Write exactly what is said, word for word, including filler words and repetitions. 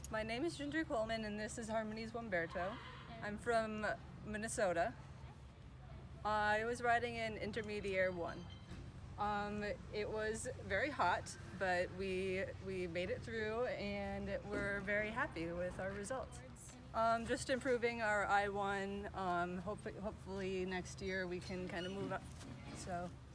My name is Ginger Coleman and this is Harmony's Wumberto. I'm from Minnesota. I was riding in Intermediate one. Um, it was very hot, but we we made it through and we're very happy with our results. Um, just improving our I one. Um, hopefully, hopefully next year we can kind of move up. So.